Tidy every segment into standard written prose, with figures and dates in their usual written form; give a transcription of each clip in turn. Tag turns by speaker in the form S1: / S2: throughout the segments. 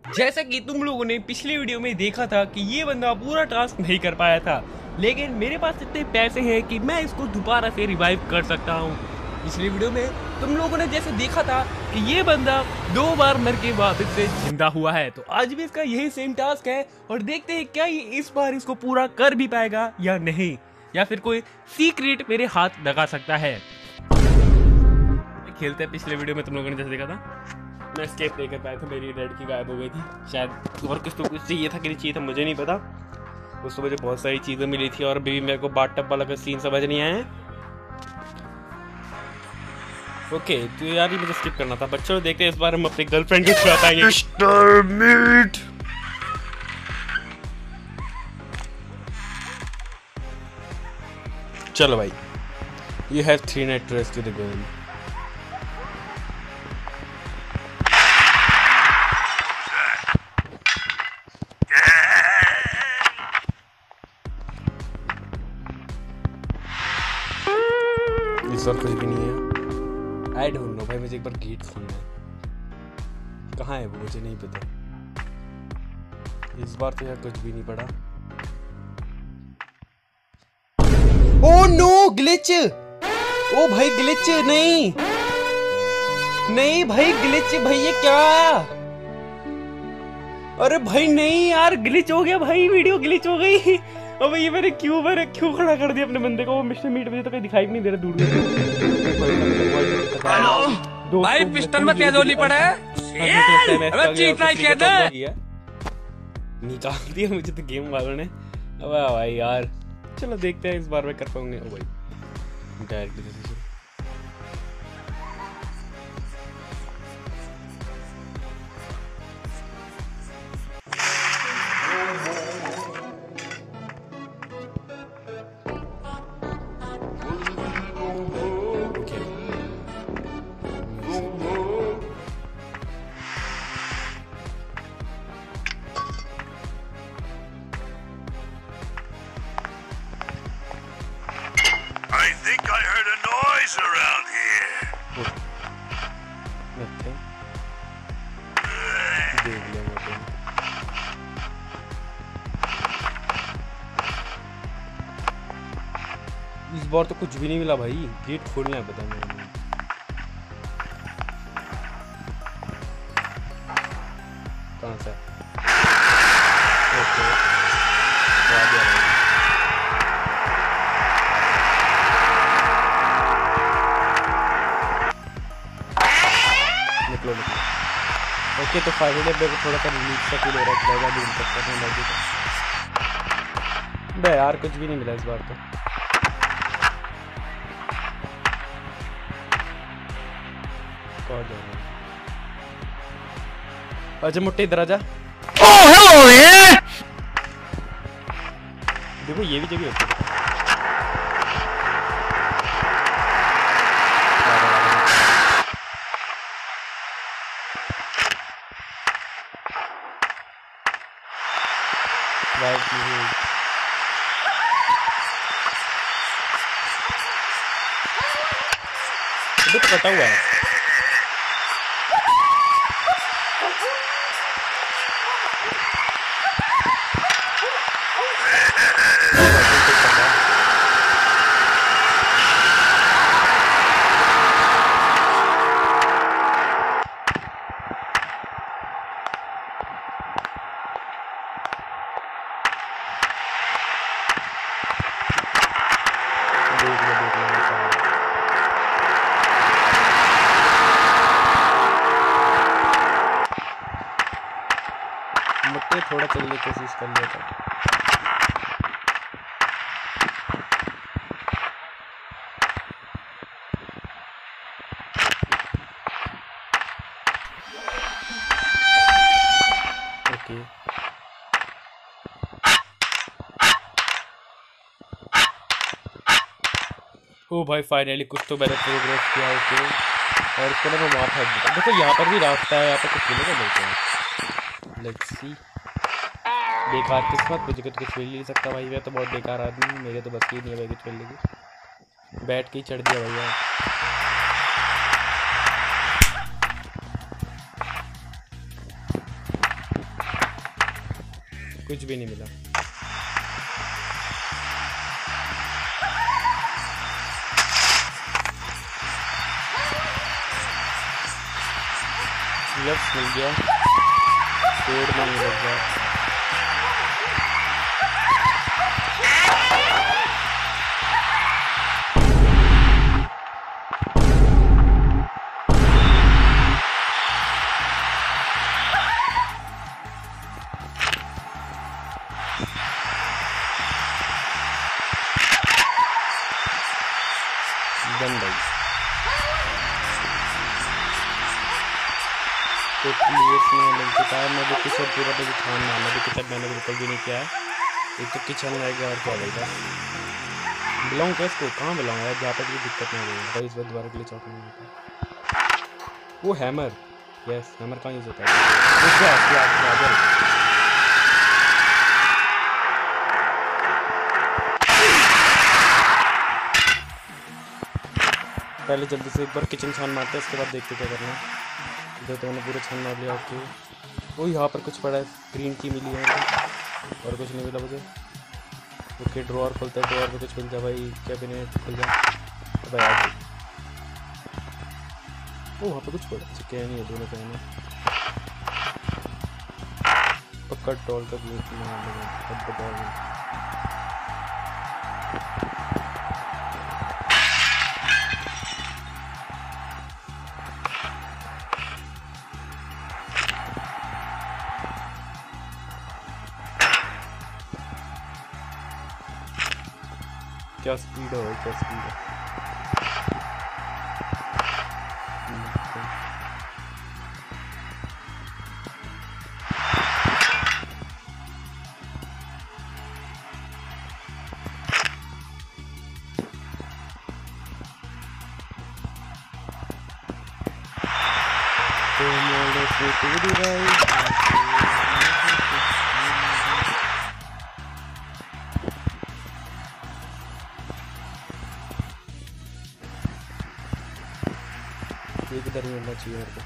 S1: जैसा कि तुम लोगों ने पिछले वीडियो में देखा था कि ये बंदा पूरा टास्क नहीं कर पाया था, लेकिन मेरे पास इतने पैसे हैं कि मैं इसको दोबारा से रिवाइव कर सकता हूँ। पिछली वीडियो में तुम लोगों ने जैसे देखा था कि ये बंदा 2 बार मर के वापस से जिंदा हुआ है, तो आज भी इसका यही सेम टास्क है और देखते हैं क्या ये इस बार इसको पूरा कर भी पाएगा या नहीं, या फिर कोई सीक्रेट मेरे हाथ लगा सकता है। खेलते हैं। पिछले वीडियो में तुम लोगों ने जैसे देखा था मैं एस्केप नहीं कर पाया था, मेरी लड़की गायब हो गई थी। शायद और कुछ तो कुछ चाहिए था कि नहीं चाहिए था मुझे नहीं पता। उसको मुझे बहुत सारी चीज़ें मिली थी और अभी मेरे को बाथटब वाला का सीन समझ नहीं आया है। ओके तो यार ये मुझे स्किप करना था। बच्चों देखते हैं इस बार हम अपनी गर्लफ्रेंड को छुड़ा पाएंगे। चलो भाई, you have 3 night to rescue the girl. इस बार कुछ भी नहीं है। आई डोंट नो भाई, मुझे एक बार गेट सुनना है। कहाँ है वो मुझे नहीं पता। इस बार तो यार कुछ भी नहीं पड़ा। Oh no, glitch. ओ भाई ग्लिच, नहीं नहीं भाई ग्लिच, भाई ये क्या आया? अरे भाई नहीं यार, ग्लिच हो गया भाई, वीडियो ग्लिच हो गई। अब ये मैंने क्यों खड़ा कर दिया अपने बंदे को? वो मिस्टर मीट मुझे तो कहीं दिखाई भी नहीं दे रहा दूर में।
S2: भाई पिस्टल में तेज होली पड़ा है। अबे चीट नहीं किया था।
S1: निकाल दिया मुझे तो गेम वालों ने। अब भाई यार चलो देखते हैं इस बार मैं कर पाऊंगे। ओ भाई directly decision.
S3: I think I heard a noise around here.
S1: इस बार तो कुछ भी नहीं मिला भाई। गेट खोलना है पता नहीं। कहाँ से? ओके निकलो। ओके तो फाइनली मेरे को थोड़ा सा रिलीफ सा फील हो रहा है कि मैं ढूंढ सकता हूँ मैजिक। बे यार कुछ भी नहीं मिला इस बार तो। अच्छा मुट्टे इधर आजा। देखो ये भी जगह होती है। तो कटा हुआ है। मुट्टे थोड़ा चलने की कोशिश कर लेता। ओके ओ भाई फाइनली कुछ तो मैंने प्रोग्रेस किया। ओके और इसको ना मैं वहाँ फेंक देता। देखो यहाँ पर भी रास्ता है, यहाँ पर कुछ मिलेगा मिलते हैं। Let's see. बेकार किस्मत, मुझे तो कुछ मिल नहीं सकता भाई। मैं तो बहुत बेकार आदमी हूँ, मेरे तो बस ही नहीं है भाई कुछ मिलने की। बैठ के ही चढ़ दिया भैया। कुछ भी नहीं मिला। लेफ्ट मिल गया, पेड़ में नहीं लग गया। तो मैं भी किचन पूरा तो छान मारना भी, किचन मैंने बिल्कुल भी नहीं किया है। एक तो किचन रह गया और क्या रहेगा। बुलाऊँ क्या इसको, कहाँ बुलाऊँ यार, जहाँ तक भी दिक्कत नहीं होगी भाई। इस बार दोबारा के लिए चौक नहीं होता। वो हैमर, यस हैमर कहाँ यूज़ होता है। पहले जल्दी से एक बार किचन छान मारते हैं, उसके बाद देखते क्या करना है। इधर तो मैंने पूरा छान मार लिया। ओके वो यहाँ पर कुछ पड़ा है, ग्रीन की मिली है और कुछ नहीं मिला मुझे। ओके ड्रॉअर खोलता है, ड्रॉअर पे कुछ मिल जाए भाई, कैबिनेट खुल जाए भाई आज। ओ वहाँ पे कुछ पड़ा, चिकन नहीं है दोनों कहने पक्का टॉल का क्या स्पीड है, क्या स्पीड है। इधर ही मिलना चाहिए मेरे को।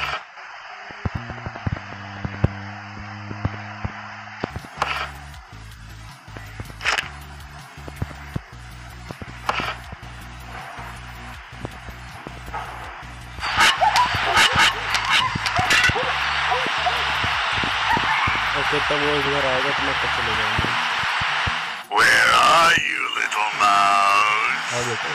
S1: ओके तब वो इधर आएगा तो मैं तब चले जाऊंगा।
S3: Where are you, little mouse?
S1: आ गया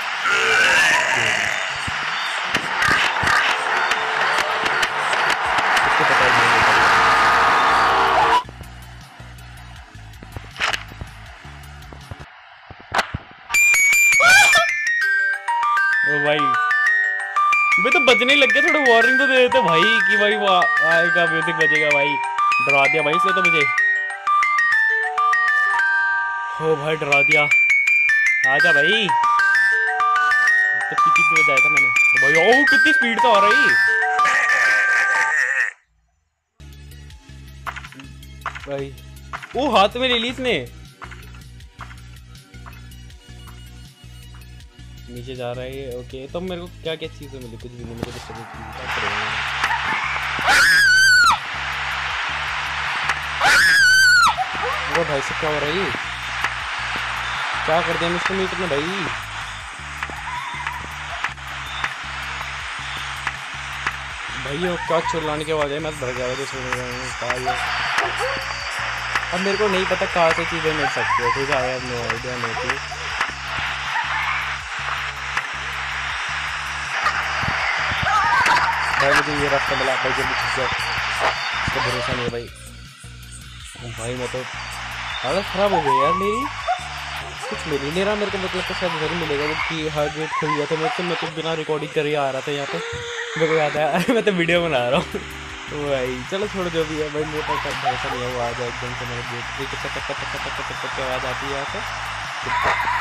S1: भाई। मैं तो बजने लग गया, थोड़ा वार्निंग तो दे देते भाई कि भाई वो आएगा, म्यूजिक बजेगा भाई। डरा दिया भाई इसने तो मुझे। हो भाई डरा दिया, आजा भाई। तो कितनी बजाया था मैंने भाई, ओ कितनी स्पीड से आ रही भाई। वो हाथ में ले ली इसने, नीचे जा रहा है। ओके तो मेरे को क्या क्या चीजें मिली, कुछ भी नहीं मुझे। वो भाई से क्या हो रहा है, क्या कर दिया मिस्टर मीटर ने भाई। भाई क्या चिल्लाने के बाद मैं डर गया था। अब मेरे को नहीं पता कहाँ से चीजें मिल सकती है, कुछ आया नो आइडिया नहीं थी। भाई मुझे ये रास्ता मिला भाई, जल्दी छुप जाओ, इसका भरोसा नहीं है भाई। भाई मैं तो हालत ख़राब हो गई यार मेरी, कुछ मिल ही नहीं रहा मेरे को। मतलब तो शायद इधर ही मिलेगा, जबकि हर गेट खुल गया था। मैं तो बिना रिकॉर्डिंग कर ही आ रहा था यहाँ पे, मेरे को याद है मैं तो वीडियो बना रहा हूँ भाई। चलो छोड़ो जो भी है भाई, मेरे पास भरोसा नहीं है वो आ जाए एकदम से मेरे गेट की आवाज़ आती है यहाँ से।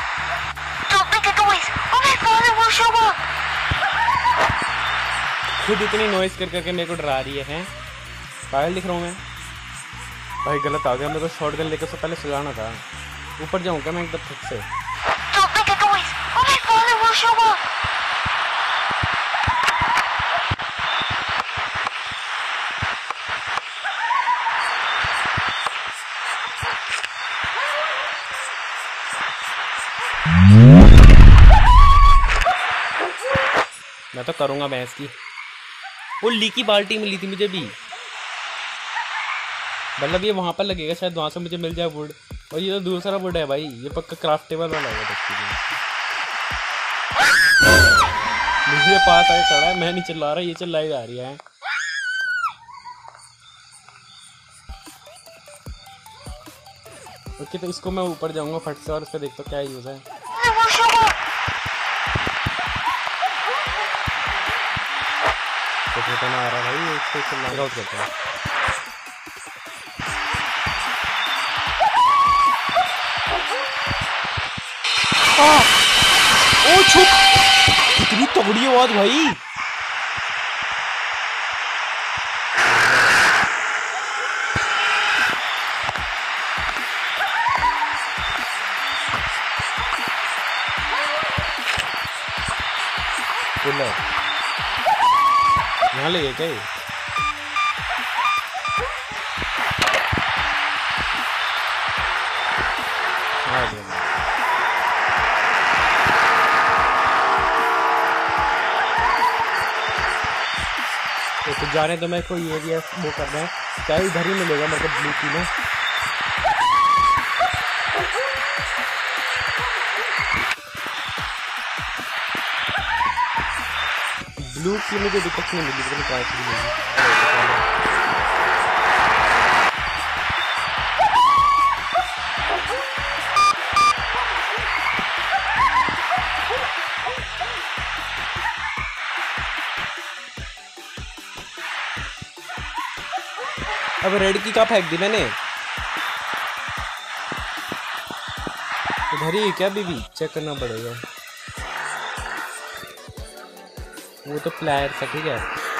S1: खुद इतनी नॉइस कर करके मेरे को डरा रही है। पायल दिख रहा हूँ मैं भाई, गलत आ गया। मेरे को शॉटगन लेकर से पहले सुलाना था। ऊपर जाऊँगा मैं एकदम खुद से। मैं तो करूँगा भैंस की। वो लीकी बाल्टी मिली थी मुझे भी, मतलब ये वहाँ पर लगेगा शायद, वहाँ से मुझे मिल जाए वुड। और ये तो दूसरा वुड है भाई, ये पक्का क्राफ्टेबल वाला है। मुझे पास आके खड़ा है, मैं नहीं चिल्ला रहा, ये चिल्लाई जा रही है। ओके तो इसको मैं ऊपर जाऊंगा फट से और इसका देखता क्या यूज है। तो ना आ रहा भाई, इसको लॉग आउट करता है। ओ छुप, कितनी तगड़ी आवाज भाई। यहाँ ले गए क्या ये? तो जाने तो मैं कोई एरिया वो करना है, क्या इधर ही मिलेगा मेरे को ब्लू की में। ब्लू की मुझे दिक्कत नहीं मिली, मुझे प्राइस भी मिली। अब रेड की कहाँ फेंक दी मैंने? इधर ही क्या बीबी? चेक करना पड़ेगा। वो तो प्लेयर था, ठीक है।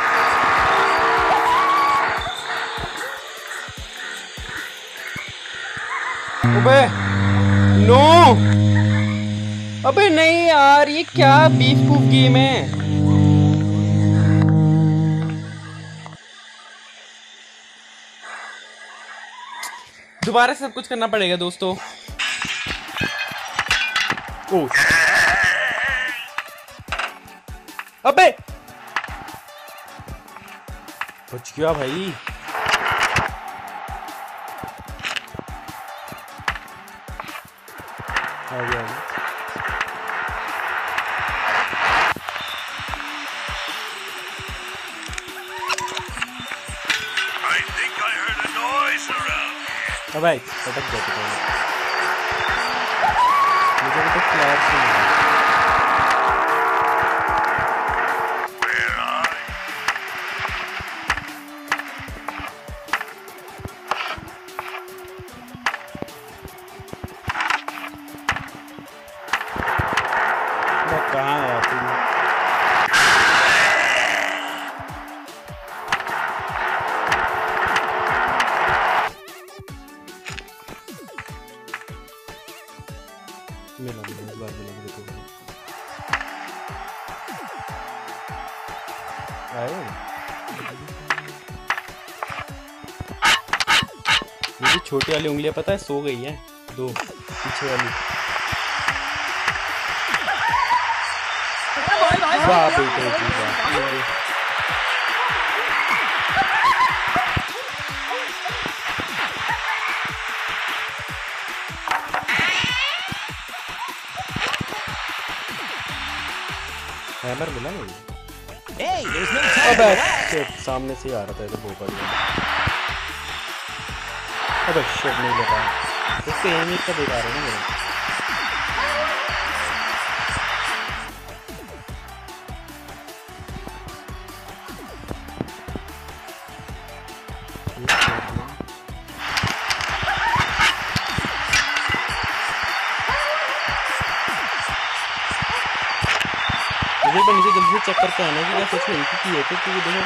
S1: अबे नो, अबे नहीं यार, ये क्या बेवकूफ गेम है। दोबारा सब कुछ करना पड़ेगा दोस्तों। ओ अबे बच गया भाई। आ गया।
S3: I think I heard a noise around here.
S1: अब भाई अटक गया मुझे तो फ्लैश नहीं है। कहाँ है आप? मिला इस बार मिला मुझे तो आए। मेरी छोटी वाली उंगलियां पता है सो गई है, दो पीछे वाली। वाह बेटे हैमर मिला मुझे। अबे सामने से आ रहा था, तो बहुत बढ़िया। अबे शिट नहीं लगा, इससे एम का बेकार है ना मेरा। मुझे नीचे जल्दी से चेक करके आना कि क्या सच में इनकी की है, क्योंकि देखो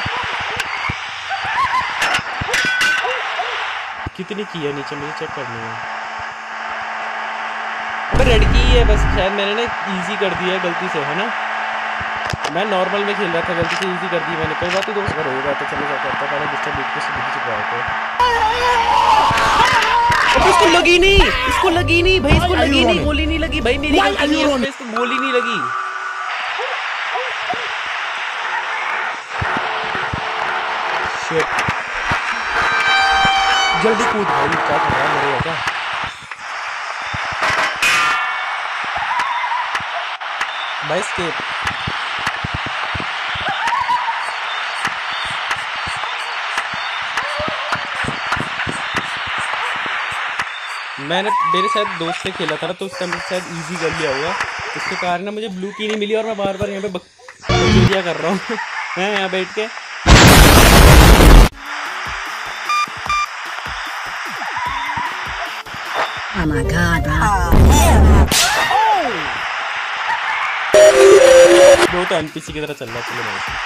S1: कितनी की है नीचे, मुझे चेक करनी है। अबे रेड की है बस, शायद मैंने ना इजी कर दिया है गलती से, है ना। मैं नॉर्मल में खेल रहा था, गलती से इजी कर दी मैंने। कोई बात नहीं दोस्त, अगर होगा तो चलो क्या करता, पहले डिस्टर्ब बीट को सीधी चुका है। अब इसको लगी नहीं, इसको लगी नहीं भाई, इसको लगी नहीं, गोली नहीं लगी भाई, मेरी गलती नहीं है, इसको गोली नहीं लगी। शिट, जल्दी कूद भाई, क्या कर रहा है मेरे क्या? भाई स्केप, मैंने मेरे शायद दोस्त से खेला था ना, तो उस टाइम शायद इजी कर लिया होगा, इसके कारण ना मुझे ब्लू की नहीं मिली और मैं बार बार यहाँ पे बकरियाँ कर रहा हूँ मैं यहाँ बैठ के।
S4: Oh my God, bro.
S1: वो तो एनपीसी की तरह चल रहा है, चलो भाई।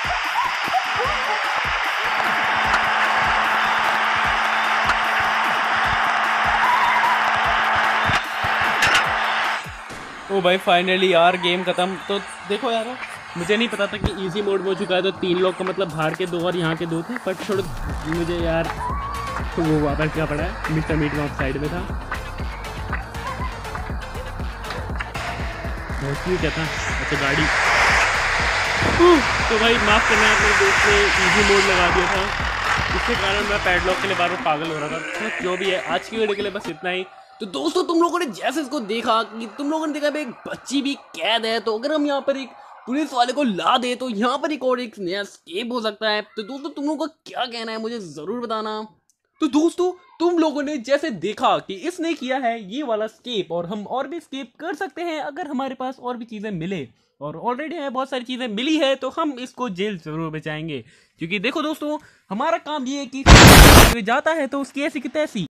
S1: ओ भाई फाइनली यार गेम खत्म। तो देखो यार, मुझे नहीं पता था कि इजी मोड में हो चुका है, तो 3 लोग का मतलब बाहर के 2 और यहाँ के 2 थे, बट थोड़ा मुझे यार तो वो वापस क्या पड़ा है, मिस्टर मीट वहाँ साइड में था, क्या था, अच्छा गाड़ी। तो भाई माफ़ करना है, अपने दोस्त ने इजी मोड लगा दिया था, इसके कारण मैं पैडलॉक के लिए बार बार पागल हो रहा था। तो जो भी है, आज की वीडियो के लिए बस इतना ही। तो दोस्तों तुम लोगों ने जैसे इसको देखा कि तुम लोगों ने देखा भाई एक बच्ची भी कैद है, तो अगर हम यहाँ पर एक पुलिस वाले को ला दे तो यहाँ पर एक और एक नया एस्केप हो सकता है। तो दोस्तों तुम लोगों का क्या कहना है मुझे जरूर बताना। तो दोस्तों तुम लोगों ने जैसे देखा कि इसने किया है ये वाला स्केप, और हम और भी स्केप कर सकते हैं अगर हमारे पास और भी चीजें मिले, और ऑलरेडी हमें बहुत सारी चीजें मिली है, तो हम इसको जेल जरूर बचाएंगे। क्योंकि देखो दोस्तों, हमारा काम ये है कि जाता है तो उसकी ऐसी की तैसी